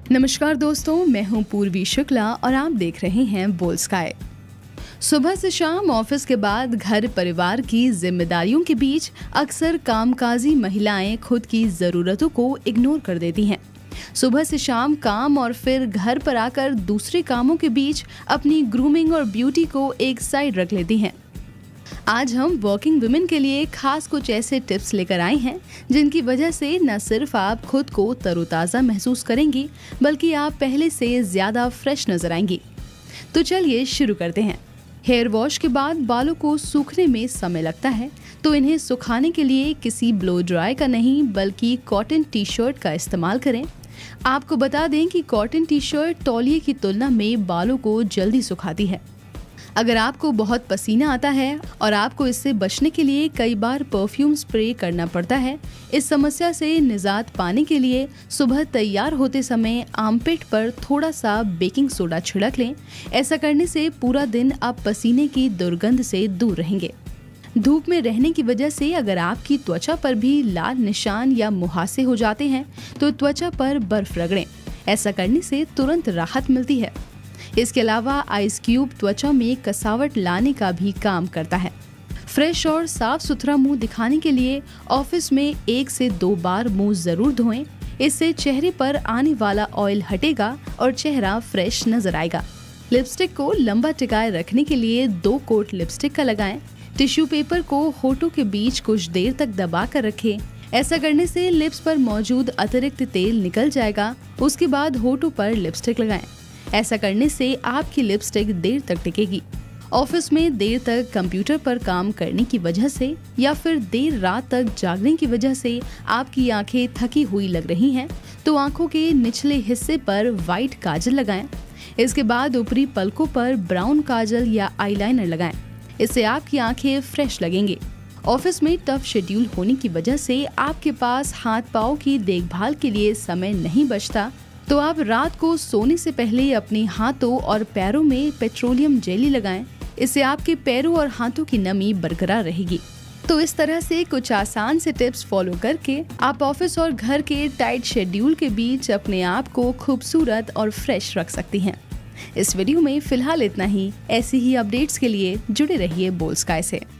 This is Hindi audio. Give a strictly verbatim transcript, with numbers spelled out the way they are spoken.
नमस्कार दोस्तों, मैं हूं पूर्वी शुक्ला और आप देख रहे हैं बोल्ड स्काई। सुबह से शाम ऑफिस के बाद घर परिवार की जिम्मेदारियों के बीच अक्सर कामकाजी महिलाएं खुद की जरूरतों को इग्नोर कर देती हैं। सुबह से शाम काम और फिर घर पर आकर दूसरे कामों के बीच अपनी ग्रूमिंग और ब्यूटी को एक साइड रख लेती हैं। आज हम वर्किंग वुमेन के लिए खास कुछ ऐसे टिप्स लेकर आए हैं जिनकी वजह से न सिर्फ आप खुद को तरोताज़ा महसूस करेंगी बल्कि आप पहले से ज़्यादा फ्रेश नजर आएंगी। तो चलिए शुरू करते हैं। हेयर वॉश के बाद बालों को सूखने में समय लगता है, तो इन्हें सुखाने के लिए किसी ब्लो ड्राई का नहीं बल्कि कॉटन टी शर्ट का इस्तेमाल करें। आपको बता दें कि कॉटन टी शर्ट तौलिए की तुलना में बालों को जल्दी सुखाती है। अगर आपको बहुत पसीना आता है और आपको इससे बचने के लिए कई बार परफ्यूम स्प्रे करना पड़ता है, इस समस्या से निजात पाने के लिए सुबह तैयार होते समय आर्मपिट पर थोड़ा सा बेकिंग सोडा छिड़क लें। ऐसा करने से पूरा दिन आप पसीने की दुर्गंध से दूर रहेंगे। धूप में रहने की वजह से अगर आपकी त्वचा पर भी लाल निशान या मुहासे हो जाते हैं तो त्वचा पर बर्फ रगड़ें। ऐसा करने से तुरंत राहत मिलती है। इसके अलावा आइस क्यूब त्वचा में कसावट लाने का भी काम करता है। फ्रेश और साफ सुथरा मुंह दिखाने के लिए ऑफिस में एक से दो बार मुंह जरूर धोएं। इससे चेहरे पर आने वाला ऑयल हटेगा और चेहरा फ्रेश नजर आएगा। लिपस्टिक को लंबा टिकाए रखने के लिए दो कोट लिपस्टिक का लगाएं। टिश्यू पेपर को होठों के बीच कुछ देर तक दबा कर रखें। ऐसा करने से लिप्स पर मौजूद अतिरिक्त तेल निकल जाएगा। उसके बाद होठों पर लिपस्टिक लगाएं। ऐसा करने से आपकी लिपस्टिक देर तक टिकेगी। ऑफिस में देर तक कंप्यूटर पर काम करने की वजह से या फिर देर रात तक जागने की वजह से आपकी आंखें थकी हुई लग रही हैं, तो आंखों के निचले हिस्से पर वाइट काजल लगाएं। इसके बाद ऊपरी पलकों पर ब्राउन काजल या आईलाइनर लगाएं। इससे आपकी आंखें फ्रेश लगेंगी। ऑफिस में टफ शेड्यूल होने की वजह से आपके पास हाथ पाँव की देखभाल के लिए समय नहीं बचता, तो आप रात को सोने से पहले अपने हाथों और पैरों में पेट्रोलियम जेली लगाएं। इससे आपके पैरों और हाथों की नमी बरकरार रहेगी। तो इस तरह से कुछ आसान से टिप्स फॉलो करके आप ऑफिस और घर के टाइट शेड्यूल के बीच अपने आप को खूबसूरत और फ्रेश रख सकती हैं। इस वीडियो में फिलहाल इतना ही। ऐसी ही अपडेट्स के लिए जुड़े रहिए बोल्ड स्काई से।